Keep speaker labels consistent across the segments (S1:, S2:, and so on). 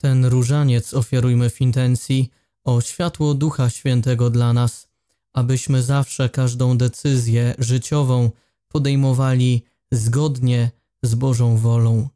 S1: Ten różaniec ofiarujmy w intencji o światło Ducha Świętego dla nas, abyśmy zawsze każdą decyzję życiową podejmowali zgodnie z Bożą wolą.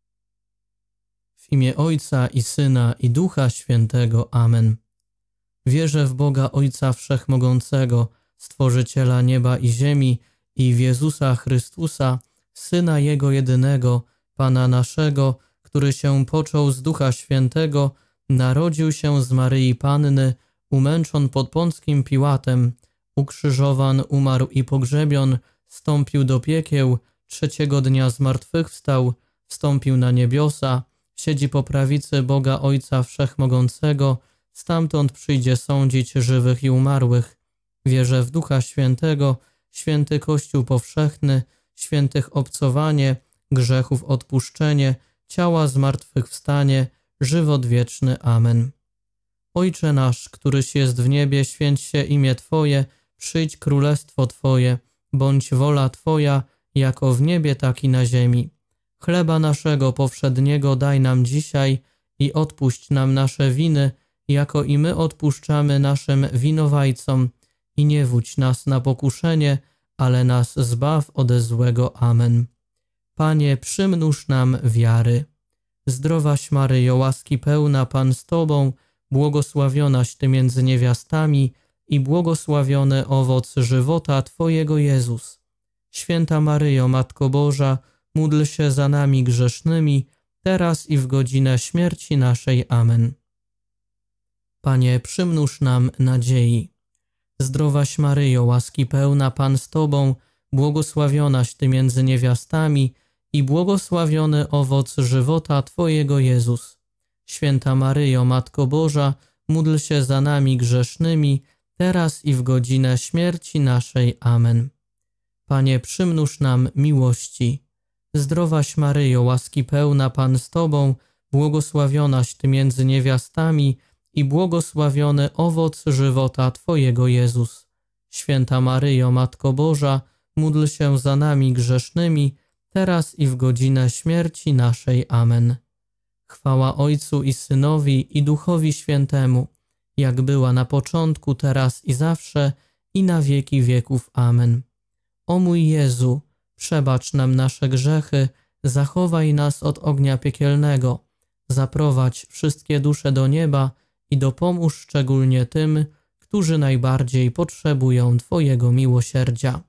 S1: W imię Ojca i Syna i Ducha Świętego. Amen. Wierzę w Boga Ojca Wszechmogącego, Stworzyciela nieba i ziemi i w Jezusa Chrystusa, Syna Jego jedynego, Pana naszego, który się począł z Ducha Świętego, narodził się z Maryi Panny, umęczon pod Pąckim Piłatem, ukrzyżowan, umarł i pogrzebion, wstąpił do piekieł, trzeciego dnia zmartwychwstał, wstąpił na niebiosa, siedzi po prawicy Boga Ojca Wszechmogącego, stamtąd przyjdzie sądzić żywych i umarłych. Wierzę w Ducha Świętego, święty Kościół powszechny, świętych obcowanie, grzechów odpuszczenie, ciała zmartwychwstanie, żywot wieczny. Amen. Ojcze nasz, któryś jest w niebie, święć się imię Twoje, przyjdź królestwo Twoje, bądź wola Twoja, jako w niebie, tak i na ziemi. Chleba naszego powszedniego daj nam dzisiaj i odpuść nam nasze winy, jako i my odpuszczamy naszym winowajcom. I nie wódź nas na pokuszenie, ale nas zbaw ode złego. Amen. Panie, przymnóż nam wiary. Zdrowaś Maryjo, łaski pełna, Pan z Tobą, błogosławionaś Ty między niewiastami i błogosławiony owoc żywota Twojego Jezus. Święta Maryjo, Matko Boża, módl się za nami grzesznymi, teraz i w godzinę śmierci naszej. Amen. Panie, przymnóż nam nadziei. Zdrowaś Maryjo, łaski pełna, Pan z Tobą, błogosławionaś Ty między niewiastami i błogosławiony owoc żywota Twojego Jezus. Święta Maryjo, Matko Boża, módl się za nami grzesznymi, teraz i w godzinę śmierci naszej. Amen. Panie, przymnóż nam miłości. Zdrowaś Maryjo, łaski pełna, Pan z Tobą, błogosławionaś Ty między niewiastami i błogosławiony owoc żywota Twojego Jezus. Święta Maryjo, Matko Boża, módl się za nami grzesznymi, teraz i w godzinę śmierci naszej. Amen. Chwała Ojcu i Synowi i Duchowi Świętemu, jak była na początku, teraz i zawsze, i na wieki wieków. Amen. O mój Jezu, przebacz nam nasze grzechy, zachowaj nas od ognia piekielnego, zaprowadź wszystkie dusze do nieba i dopomóż szczególnie tym, którzy najbardziej potrzebują Twojego miłosierdzia.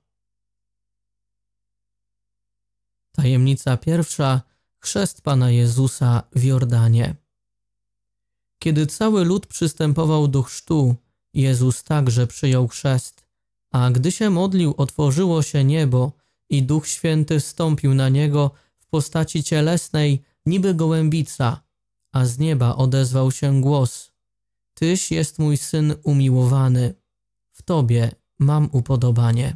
S1: Tajemnica pierwsza. Chrzest Pana Jezusa w Jordanie. Kiedy cały lud przystępował do chrztu, Jezus także przyjął chrzest, a gdy się modlił, otworzyło się niebo i Duch Święty zstąpił na Niego w postaci cielesnej, niby gołębica, a z nieba odezwał się głos: Tyś jest mój Syn umiłowany, w Tobie mam upodobanie.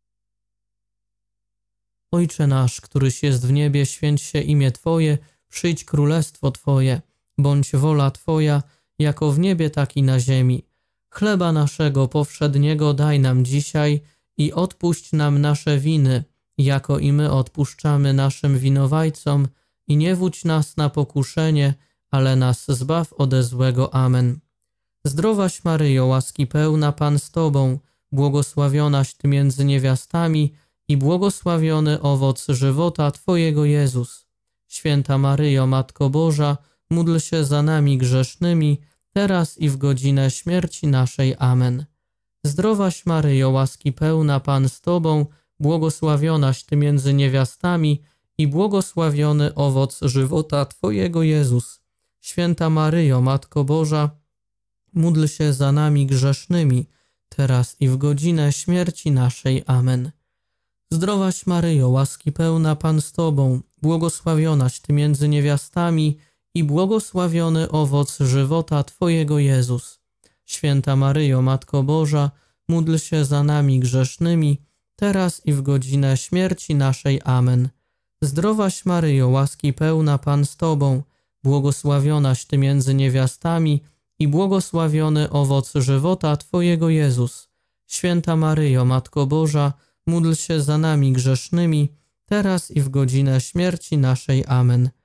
S1: Ojcze nasz, któryś jest w niebie, święć się imię Twoje, przyjdź królestwo Twoje, bądź wola Twoja, jako w niebie, tak i na ziemi. Chleba naszego powszedniego daj nam dzisiaj i odpuść nam nasze winy, jako i my odpuszczamy naszym winowajcom, i nie wódź nas na pokuszenie, ale nas zbaw ode złego. Amen. Zdrowaś Maryjo, łaski pełna, Pan z Tobą, błogosławionaś Ty między niewiastami i błogosławiony owoc żywota Twojego Jezus. Święta Maryjo, Matko Boża, módl się za nami grzesznymi, teraz i w godzinę śmierci naszej. Amen. Zdrowaś Maryjo, łaski pełna, Pan z Tobą, błogosławionaś Ty między niewiastami i błogosławiony owoc żywota Twojego Jezus. Święta Maryjo, Matko Boża, módl się za nami grzesznymi, teraz i w godzinę śmierci naszej. Amen. Zdrowaś Maryjo, łaski pełna, Pan z Tobą, błogosławionaś Ty między niewiastami i błogosławiony owoc żywota Twojego Jezus. Święta Maryjo, Matko Boża, módl się za nami grzesznymi, teraz i w godzinę śmierci naszej. Amen. Zdrowaś Maryjo, łaski pełna, Pan z Tobą, błogosławionaś Ty między niewiastami i błogosławiony owoc żywota Twojego Jezus. Święta Maryjo, Matko Boża, módl się za nami grzesznymi, teraz i w godzinę śmierci naszej. Amen.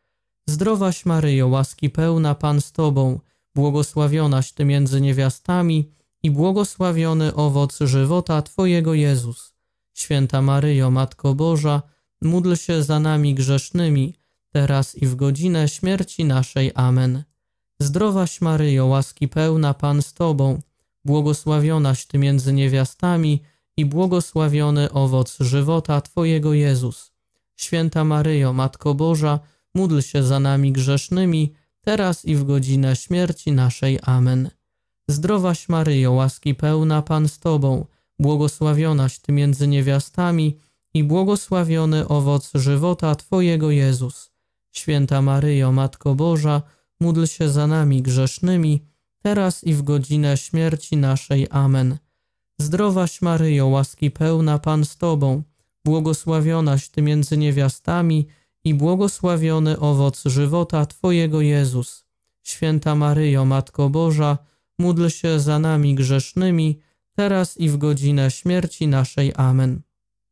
S1: Zdrowaś Maryjo, łaski pełna, Pan z Tobą, błogosławionaś Ty między niewiastami i błogosławiony owoc żywota Twojego Jezus. Święta Maryjo, Matko Boża, módl się za nami grzesznymi, teraz i w godzinę śmierci naszej. Amen. Zdrowaś Maryjo, łaski pełna, Pan z Tobą, błogosławionaś Ty między niewiastami i błogosławiony owoc żywota Twojego Jezus. Święta Maryjo, Matko Boża, módl się za nami grzesznymi, teraz i w godzinę śmierci naszej. Amen. Zdrowaś Maryjo, łaski pełna, Pan z Tobą, błogosławionaś Ty między niewiastami i błogosławiony owoc żywota Twojego Jezus. Święta Maryjo, Matko Boża, módl się za nami grzesznymi, teraz i w godzinę śmierci naszej. Amen. Zdrowaś Maryjo, łaski pełna, Pan z Tobą, błogosławionaś Ty między niewiastami i błogosławiony owoc żywota Twojego Jezus. Święta Maryjo, Matko Boża, módl się za nami grzesznymi, teraz i w godzinę śmierci naszej. Amen.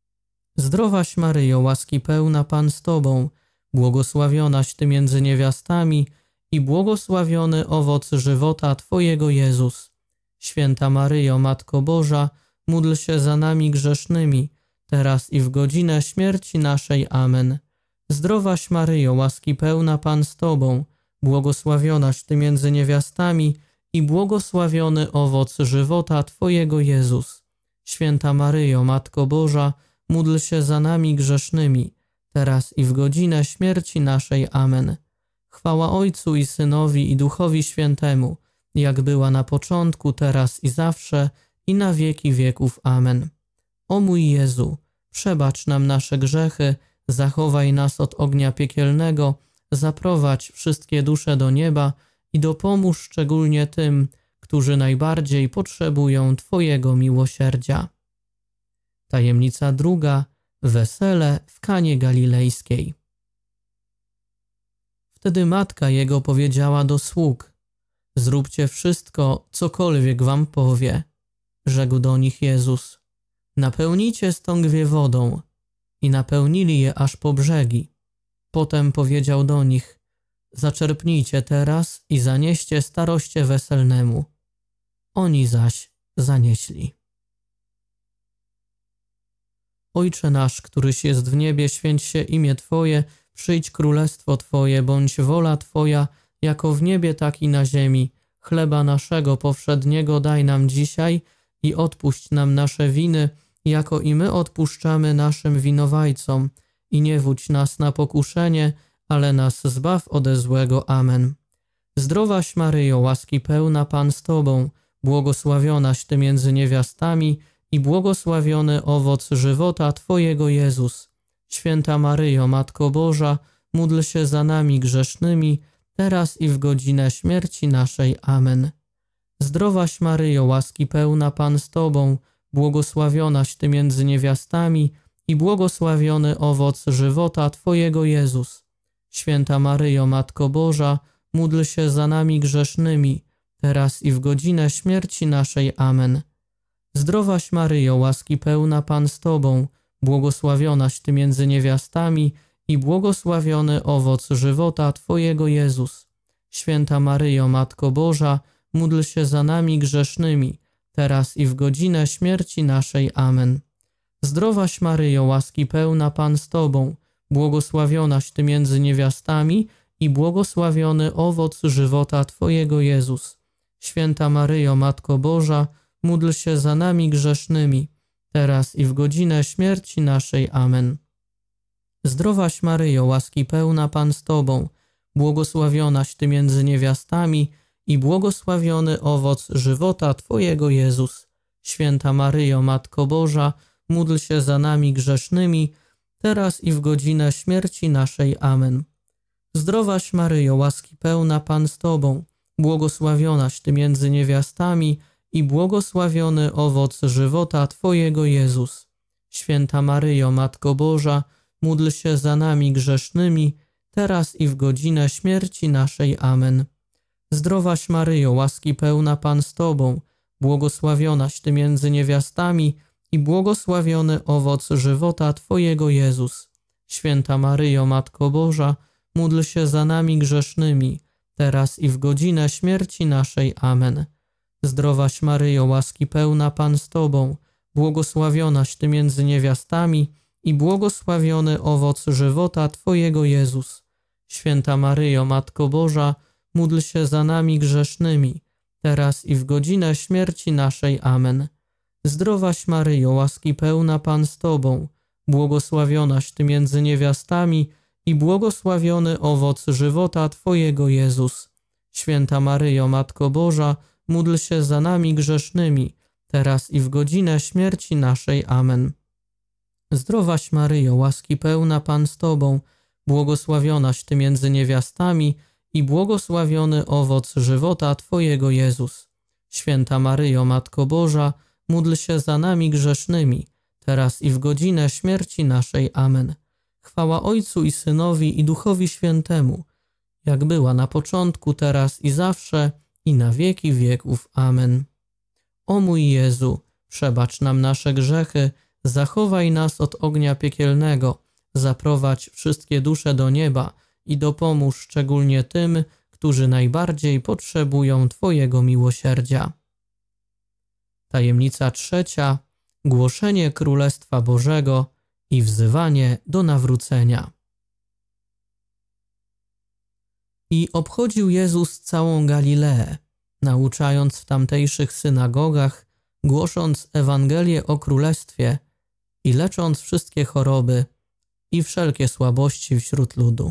S1: Zdrowaś Maryjo, łaski pełna, Pan z Tobą, błogosławionaś Ty między niewiastami i błogosławiony owoc żywota Twojego Jezus. Święta Maryjo, Matko Boża, módl się za nami grzesznymi, teraz i w godzinę śmierci naszej. Amen. Zdrowaś Maryjo, łaski pełna, Pan z Tobą, błogosławionaś Ty między niewiastami i błogosławiony owoc żywota Twojego Jezus. Święta Maryjo, Matko Boża, módl się za nami grzesznymi, teraz i w godzinę śmierci naszej. Amen. Chwała Ojcu i Synowi i Duchowi Świętemu, jak była na początku, teraz i zawsze, i na wieki wieków. Amen. O mój Jezu, przebacz nam nasze grzechy, zachowaj nas od ognia piekielnego, zaprowadź wszystkie dusze do nieba i dopomóż szczególnie tym, którzy najbardziej potrzebują Twojego miłosierdzia. Tajemnica druga. Wesele w Kanie Galilejskiej. Wtedy matka Jego powiedziała do sług: zróbcie wszystko, cokolwiek wam powie. Rzekł do nich Jezus: napełnijcie stągwie wodą. I napełnili je aż po brzegi. Potem powiedział do nich: zaczerpnijcie teraz i zanieście staroście weselnemu. Oni zaś zanieśli. Ojcze nasz, któryś jest w niebie, święć się imię Twoje, przyjdź królestwo Twoje, bądź wola Twoja, jako w niebie, tak i na ziemi. Chleba naszego powszedniego daj nam dzisiaj i odpuść nam nasze winy, jako i my odpuszczamy naszym winowajcom. I nie wódź nas na pokuszenie, ale nas zbaw ode złego. Amen. Zdrowaś Maryjo, łaski pełna, Pan z Tobą, błogosławionaś Ty między niewiastami i błogosławiony owoc żywota Twojego Jezus. Święta Maryjo, Matko Boża, módl się za nami grzesznymi, teraz i w godzinę śmierci naszej. Amen. Zdrowaś Maryjo, łaski pełna, Pan z Tobą, błogosławionaś Ty między niewiastami i błogosławiony owoc żywota Twojego Jezus. Święta Maryjo, Matko Boża, módl się za nami grzesznymi, teraz i w godzinę śmierci naszej. Amen. Zdrowaś Maryjo, łaski pełna, Pan z Tobą, błogosławionaś Ty między niewiastami i błogosławiony owoc żywota Twojego Jezus. Święta Maryjo, Matko Boża, módl się za nami grzesznymi, teraz i w godzinę śmierci naszej. Amen. Zdrowaś Maryjo, łaski pełna, Pan z Tobą, błogosławionaś Ty między niewiastami i błogosławiony owoc żywota Twojego Jezus. Święta Maryjo, Matko Boża, módl się za nami grzesznymi, teraz i w godzinę śmierci naszej. Amen. Zdrowaś Maryjo, łaski pełna, Pan z Tobą, błogosławionaś Ty między niewiastami i błogosławiony owoc żywota Twojego Jezus. Święta Maryjo, Matko Boża, módl się za nami grzesznymi, teraz i w godzinę śmierci naszej. Amen. Zdrowaś Maryjo, łaski pełna, Pan z Tobą, błogosławionaś Ty między niewiastami i błogosławiony owoc żywota Twojego Jezus. Święta Maryjo, Matko Boża, módl się za nami grzesznymi, teraz i w godzinę śmierci naszej. Amen. Zdrowaś Maryjo, łaski pełna, Pan z Tobą, błogosławionaś Ty między niewiastami i błogosławiony owoc żywota Twojego Jezus. Święta Maryjo, Matko Boża, módl się za nami grzesznymi, teraz i w godzinę śmierci naszej. Amen. Zdrowaś Maryjo, łaski pełna, Pan z Tobą, błogosławionaś Ty między niewiastami i błogosławiony owoc żywota Twojego, Jezus. Święta Maryjo, Matko Boża, módl się za nami grzesznymi, teraz i w godzinę śmierci naszej. Amen. Zdrowaś Maryjo, łaski pełna, Pan z Tobą, błogosławionaś Ty między niewiastami i błogosławiony owoc żywota Twojego, Jezus. Święta Maryjo, Matko Boża, módl się za nami grzesznymi, teraz i w godzinę śmierci naszej. Amen. Zdrowaś Maryjo, łaski pełna, Pan z Tobą, błogosławionaś Ty między niewiastami i błogosławiony owoc żywota Twojego, Jezus. Święta Maryjo, Matko Boża, módl się za nami grzesznymi, teraz i w godzinę śmierci naszej. Amen. Chwała Ojcu i Synowi i Duchowi Świętemu, jak była na początku, teraz i zawsze, i na wieki wieków. Amen. O mój Jezu, przebacz nam nasze grzechy, zachowaj nas od ognia piekielnego, zaprowadź wszystkie dusze do nieba i dopomóż szczególnie tym, którzy najbardziej potrzebują Twojego miłosierdzia. Tajemnica trzecia. Głoszenie Królestwa Bożego i wzywanie do nawrócenia. I obchodził Jezus całą Galileę, nauczając w tamtejszych synagogach, głosząc Ewangelię o Królestwie i lecząc wszystkie choroby i wszelkie słabości wśród ludu.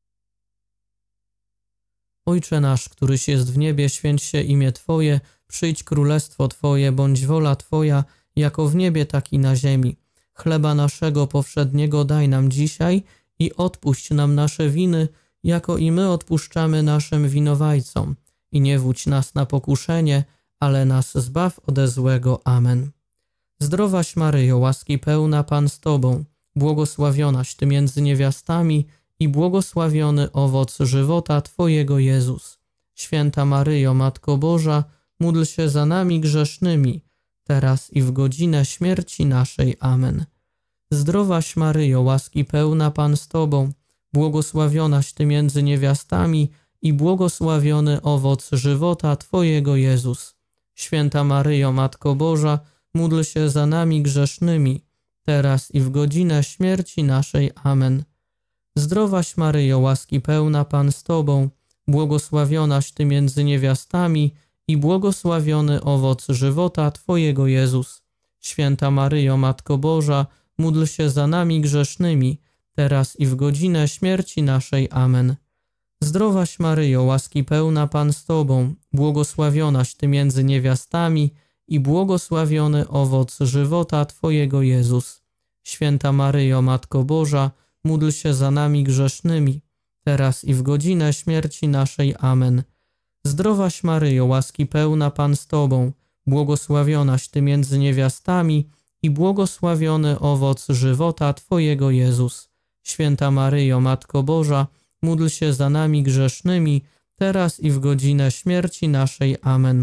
S1: Ojcze nasz, któryś jest w niebie, święć się imię Twoje, przyjdź królestwo Twoje, bądź wola Twoja, jako w niebie, tak i na ziemi. Chleba naszego powszedniego daj nam dzisiaj i odpuść nam nasze winy, jako i my odpuszczamy naszym winowajcom. I nie wódź nas na pokuszenie, ale nas zbaw ode złego. Amen. Zdrowaś Maryjo, łaski pełna, Pan z Tobą, błogosławionaś Ty między niewiastami i błogosławiony owoc żywota Twojego, Jezus. Święta Maryjo, Matko Boża, módl się za nami grzesznymi, teraz i w godzinę śmierci naszej. Amen. Zdrowaś Maryjo, łaski pełna, Pan z Tobą, błogosławionaś Ty między niewiastami i błogosławiony owoc żywota Twojego, Jezus. Święta Maryjo, Matko Boża, módl się za nami grzesznymi, teraz i w godzinę śmierci naszej. Amen. Zdrowaś Maryjo, łaski pełna, Pan z Tobą, błogosławionaś Ty między niewiastami i błogosławiony owoc żywota Twojego, Jezus. Święta Maryjo, Matko Boża, módl się za nami grzesznymi, teraz i w godzinę śmierci naszej. Amen. Zdrowaś Maryjo, łaski pełna, Pan z Tobą, błogosławionaś Ty między niewiastami i błogosławiony owoc żywota Twojego, Jezus. Święta Maryjo, Matko Boża, módl się za nami grzesznymi, teraz i w godzinę śmierci naszej. Amen. Zdrowaś Maryjo, łaski pełna, Pan z Tobą, błogosławionaś Ty między niewiastami i błogosławiony owoc żywota Twojego, Jezus. Święta Maryjo, Matko Boża, módl się za nami grzesznymi, teraz i w godzinę śmierci naszej. Amen.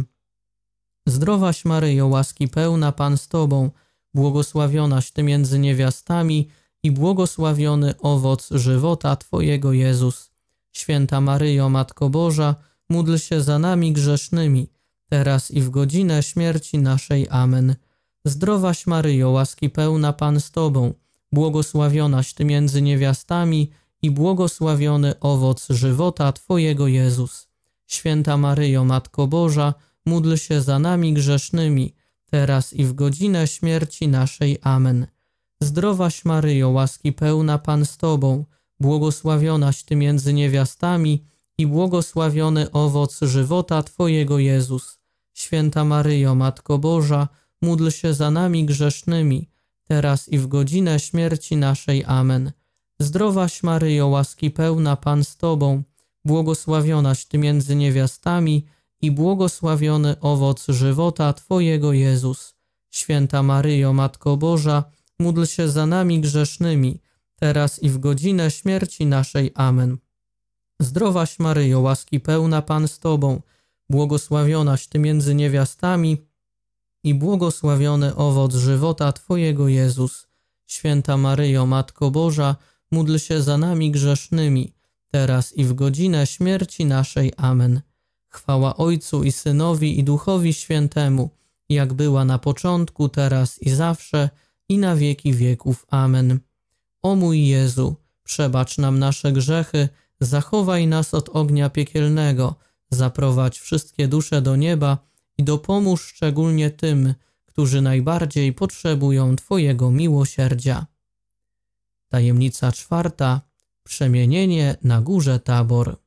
S1: Zdrowaś Maryjo, łaski pełna, Pan z Tobą, błogosławionaś Ty między niewiastami i błogosławiony owoc żywota Twojego, Jezus. Święta Maryjo, Matko Boża, módl się za nami grzesznymi, teraz i w godzinę śmierci naszej. Amen. Zdrowaś Maryjo, łaski pełna, Pan z Tobą, błogosławionaś Ty między niewiastami i błogosławiony owoc żywota Twojego, Jezus. Święta Maryjo, Matko Boża, módl się za nami grzesznymi, teraz i w godzinę śmierci naszej. Amen. Zdrowaś Maryjo, łaski pełna, Pan z Tobą, błogosławionaś Ty między niewiastami i błogosławiony owoc żywota Twojego, Jezus. Święta Maryjo, Matko Boża, módl się za nami grzesznymi, teraz i w godzinę śmierci naszej. Amen. Zdrowaś Maryjo, łaski pełna, Pan z Tobą, błogosławionaś Ty między niewiastami i błogosławiony owoc żywota Twojego, Jezus. Święta Maryjo, Matko Boża, módl się za nami grzesznymi, teraz i w godzinę śmierci naszej. Amen. Zdrowaś Maryjo, łaski pełna, Pan z Tobą, błogosławionaś Ty między niewiastami i błogosławiony owoc żywota Twojego, Jezus. Święta Maryjo, Matko Boża, módl się za nami grzesznymi, teraz i w godzinę śmierci naszej. Amen. Chwała Ojcu i Synowi i Duchowi Świętemu, jak była na początku, teraz i zawsze, i na wieki wieków. Amen. O mój Jezu, przebacz nam nasze grzechy, zachowaj nas od ognia piekielnego, zaprowadź wszystkie dusze do nieba i dopomóż szczególnie tym, którzy najbardziej potrzebują Twojego miłosierdzia. Tajemnica czwarta. Przemienienie na górze Tabor.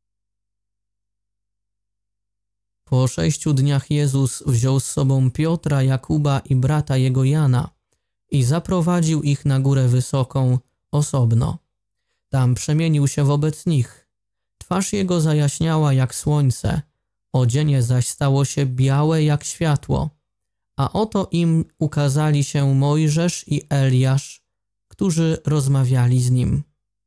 S1: Po 6 dniach Jezus wziął z sobą Piotra, Jakuba i brata jego Jana i zaprowadził ich na górę wysoką, osobno. Tam przemienił się wobec nich. Twarz jego zajaśniała jak słońce, odzienie zaś stało się białe jak światło. A oto im ukazali się Mojżesz i Eliasz, którzy rozmawiali z nim.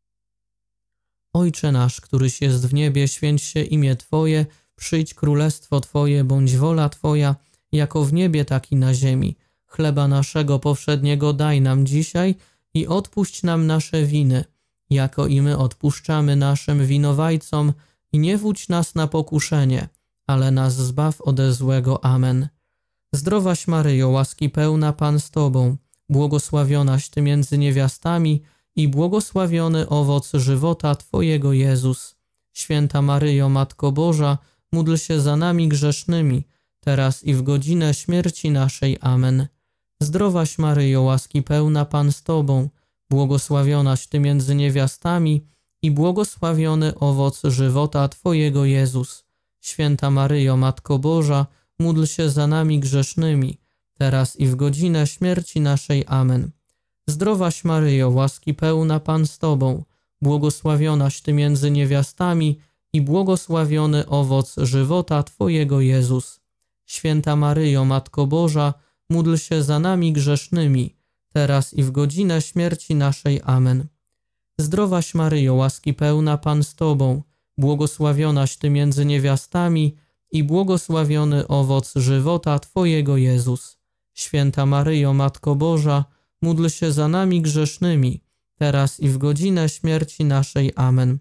S1: Ojcze nasz, któryś jest w niebie, święć się imię Twoje, przyjdź królestwo Twoje, bądź wola Twoja, jako w niebie, tak i na ziemi. Chleba naszego powszedniego daj nam dzisiaj i odpuść nam nasze winy, jako i my odpuszczamy naszym winowajcom, i nie wódź nas na pokuszenie, ale nas zbaw ode złego. Amen. Zdrowaś Maryjo, łaski pełna, Pan z Tobą, błogosławionaś Ty między niewiastami i błogosławiony owoc żywota Twojego, Jezus. Święta Maryjo, Matko Boża, módl się za nami grzesznymi, teraz i w godzinę śmierci naszej. Amen. Zdrowaś Maryjo, łaski pełna, Pan z Tobą, błogosławionaś Ty między niewiastami i błogosławiony owoc żywota Twojego, Jezus. Święta Maryjo, Matko Boża, módl się za nami grzesznymi, teraz i w godzinę śmierci naszej. Amen. Zdrowaś Maryjo, łaski pełna, Pan z Tobą, błogosławionaś Ty między niewiastami i błogosławiony owoc żywota Twojego, Jezus. Święta Maryjo, Matko Boża, módl się za nami grzesznymi, teraz i w godzinę śmierci naszej. Amen. Zdrowaś Maryjo, łaski pełna, Pan z Tobą, błogosławionaś Ty między niewiastami i błogosławiony owoc żywota Twojego, Jezus. Święta Maryjo, Matko Boża, módl się za nami grzesznymi, teraz i w godzinę śmierci naszej. Amen.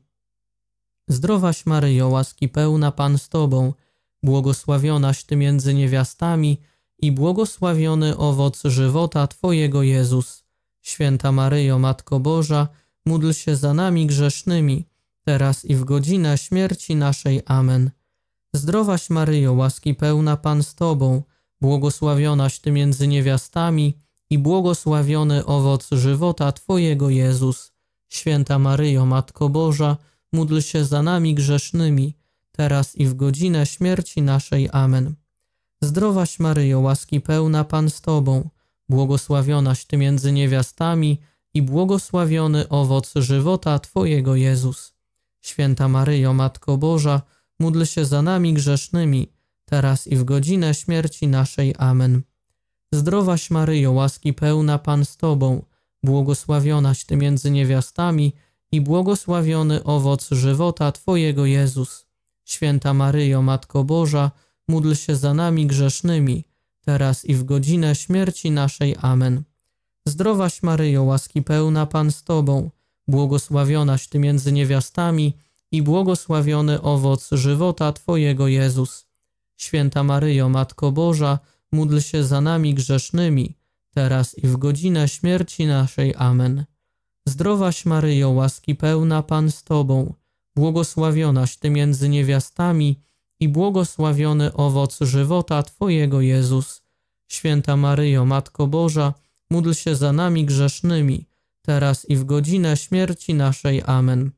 S1: Zdrowaś Maryjo, łaski pełna, Pan z Tobą, błogosławionaś Ty między niewiastami i błogosławiony owoc żywota Twojego, Jezus. Święta Maryjo, Matko Boża, módl się za nami grzesznymi, teraz i w godzinę śmierci naszej. Amen. Zdrowaś Maryjo, łaski pełna, Pan z Tobą, błogosławionaś Ty między niewiastami i błogosławiony owoc żywota Twojego, Jezus. Święta Maryjo, Matko Boża, módl się za nami grzesznymi, teraz i w godzinę śmierci naszej. Amen. Zdrowaś Maryjo, łaski pełna, Pan z Tobą, błogosławionaś Ty między niewiastami i błogosławiony owoc żywota Twojego, Jezus. Święta Maryjo, Matko Boża, módl się za nami grzesznymi, teraz i w godzinę śmierci naszej. Amen. Zdrowaś Maryjo, łaski pełna, Pan z Tobą, błogosławionaś Ty między niewiastami i błogosławiony owoc żywota Twojego, Jezus. Święta Maryjo, Matko Boża, módl się za nami grzesznymi, teraz i w godzinę śmierci naszej. Amen. Zdrowaś Maryjo, łaski pełna, Pan z Tobą, błogosławionaś Ty między niewiastami i błogosławiony owoc żywota Twojego, Jezus. Święta Maryjo, Matko Boża, módl się za nami grzesznymi, teraz i w godzinę śmierci naszej. Amen. Zdrowaś Maryjo, łaski pełna, Pan z Tobą, błogosławionaś Ty między niewiastami i błogosławiony owoc żywota Twojego, Jezus. Święta Maryjo, Matko Boża, módl się za nami grzesznymi, teraz i w godzinę śmierci naszej. Amen.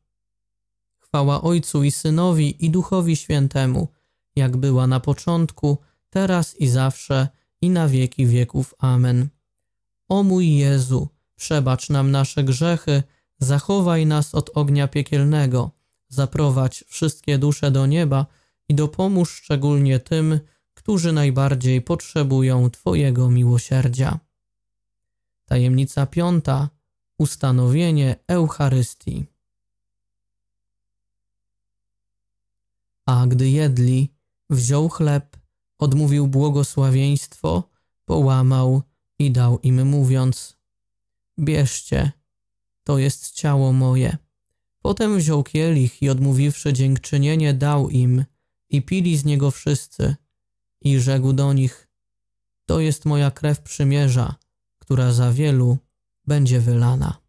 S1: Chwała Ojcu i Synowi i Duchowi Świętemu, jak była na początku, teraz i zawsze, i na wieki wieków. Amen. O mój Jezu, przebacz nam nasze grzechy, zachowaj nas od ognia piekielnego, zaprowadź wszystkie dusze do nieba i dopomóż szczególnie tym, którzy najbardziej potrzebują Twojego miłosierdzia. Tajemnica piąta. Ustanowienie Eucharystii. A gdy jedli, wziął chleb, odmówił błogosławieństwo, połamał i dał im, mówiąc: bierzcie, to jest ciało moje. Potem wziął kielich i odmówiwszy dziękczynienie, dał im i pili z niego wszyscy. I rzekł do nich: to jest moja krew przymierza, która za wielu będzie wylana.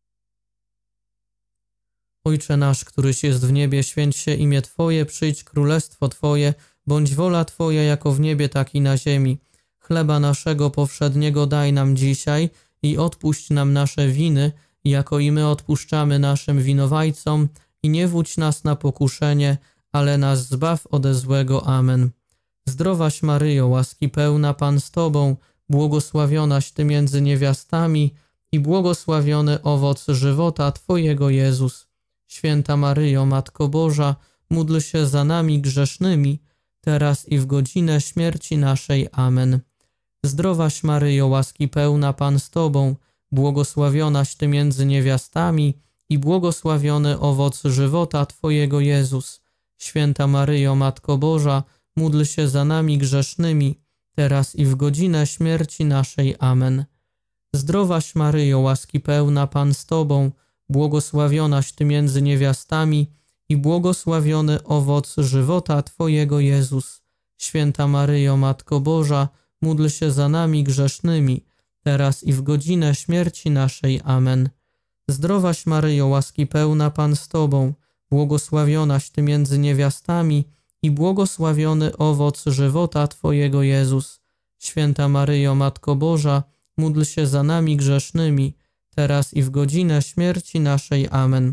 S1: Ojcze nasz, któryś jest w niebie, święć się imię Twoje, przyjdź królestwo Twoje, bądź wola Twoja jako w niebie, tak i na ziemi. Chleba naszego powszedniego daj nam dzisiaj i odpuść nam nasze winy, jako i my odpuszczamy naszym winowajcom, i nie wódź nas na pokuszenie, ale nas zbaw ode złego. Amen. Zdrowaś Maryjo, łaski pełna, Pan z Tobą, błogosławionaś Ty między niewiastami i błogosławiony owoc żywota Twojego, Jezus. Święta Maryjo, Matko Boża, módl się za nami grzesznymi, teraz i w godzinę śmierci naszej. Amen. Zdrowaś Maryjo, łaski pełna, Pan z Tobą, błogosławionaś Ty między niewiastami i błogosławiony owoc żywota Twojego, Jezus. Święta Maryjo, Matko Boża, módl się za nami grzesznymi, teraz i w godzinę śmierci naszej. Amen. Zdrowaś Maryjo, łaski pełna, Pan z Tobą, błogosławionaś Ty między niewiastami i błogosławiony owoc żywota Twojego, Jezus. Święta Maryjo, Matko Boża, módl się za nami grzesznymi, teraz i w godzinę śmierci naszej. Amen. Zdrowaś Maryjo, łaski pełna, Pan z Tobą, błogosławionaś Ty między niewiastami i błogosławiony owoc żywota Twojego, Jezus. Święta Maryjo, Matko Boża, módl się za nami grzesznymi, teraz i w godzinę śmierci naszej. Amen.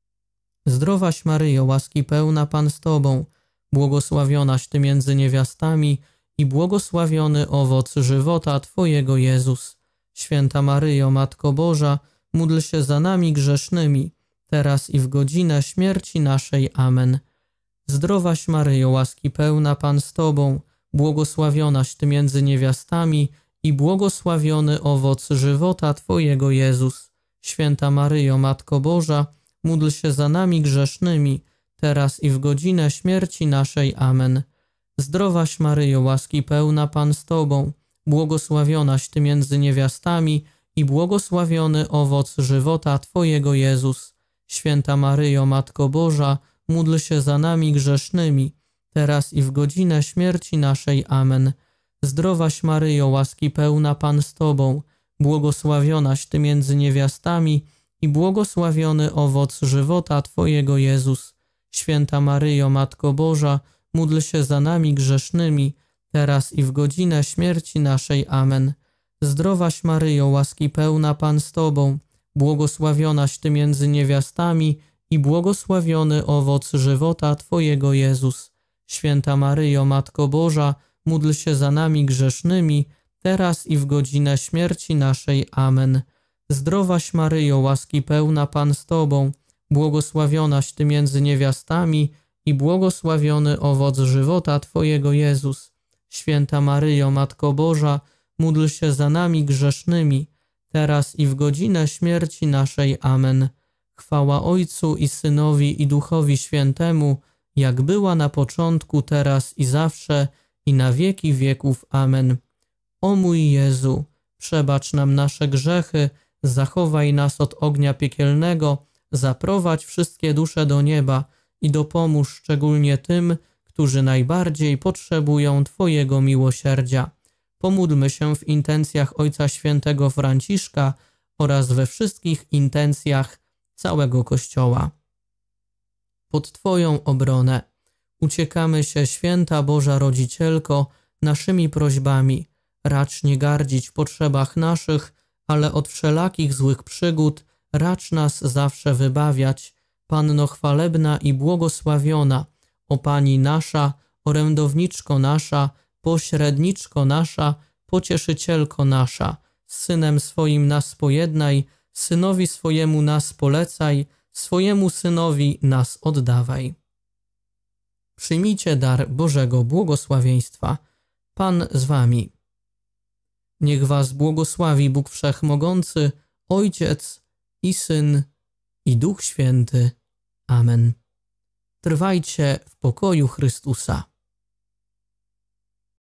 S1: Zdrowaś Maryjo, łaski pełna, Pan z Tobą, błogosławionaś Ty między niewiastami i błogosławiony owoc żywota Twojego, Jezus. Święta Maryjo, Matko Boża, módl się za nami grzesznymi, teraz i w godzinę śmierci naszej. Amen. Zdrowaś Maryjo, łaski pełna, Pan z Tobą, błogosławionaś Ty między niewiastami i błogosławiony owoc żywota Twojego, Jezus. Święta Maryjo, Matko Boża, módl się za nami grzesznymi, teraz i w godzinę śmierci naszej. Amen. Zdrowaś Maryjo, łaski pełna, Pan z Tobą, błogosławionaś Ty między niewiastami i błogosławiony owoc żywota Twojego, Jezus. Święta Maryjo, Matko Boża, módl się za nami grzesznymi, teraz i w godzinę śmierci naszej. Amen. Zdrowaś Maryjo, łaski pełna, Pan z Tobą, błogosławionaś Ty między niewiastami i błogosławiony owoc żywota Twojego, Jezus. Święta Maryjo, Matko Boża, módl się za nami grzesznymi, teraz i w godzinę śmierci naszej. Amen. Zdrowaś Maryjo, łaski pełna, Pan z Tobą, błogosławionaś Ty między niewiastami i błogosławiony owoc żywota Twojego, Jezus. Święta Maryjo, Matko Boża, módl się za nami grzesznymi, teraz i w godzinę śmierci naszej. Amen. Zdrowaś Maryjo, łaski pełna, Pan z Tobą, błogosławionaś Ty między niewiastami i błogosławiony owoc żywota Twojego, Jezus. Święta Maryjo, Matko Boża, módl się za nami grzesznymi, teraz i w godzinę śmierci naszej. Amen. Chwała Ojcu i Synowi i Duchowi Świętemu, jak była na początku, teraz i zawsze, i na wieki wieków. Amen. O mój Jezu, przebacz nam nasze grzechy, zachowaj nas od ognia piekielnego, zaprowadź wszystkie dusze do nieba i dopomóż szczególnie tym, którzy najbardziej potrzebują Twojego miłosierdzia. Pomódlmy się w intencjach Ojca Świętego Franciszka oraz we wszystkich intencjach całego Kościoła. Pod Twoją obronę uciekamy się, Święta Boża Rodzicielko, naszymi prośbami. Racz nie gardzić w potrzebach naszych, ale od wszelakich złych przygód racz nas zawsze wybawiać. Panno chwalebna i błogosławiona, o Pani nasza, orędowniczko nasza, pośredniczko nasza, pocieszycielko nasza, z Synem swoim nas pojednaj, Synowi swojemu nas polecaj, swojemu Synowi nas oddawaj. Przyjmijcie dar Bożego błogosławieństwa. Pan z Wami. Niech Was błogosławi Bóg Wszechmogący, Ojciec i Syn i Duch Święty. Amen. Trwajcie w pokoju Chrystusa.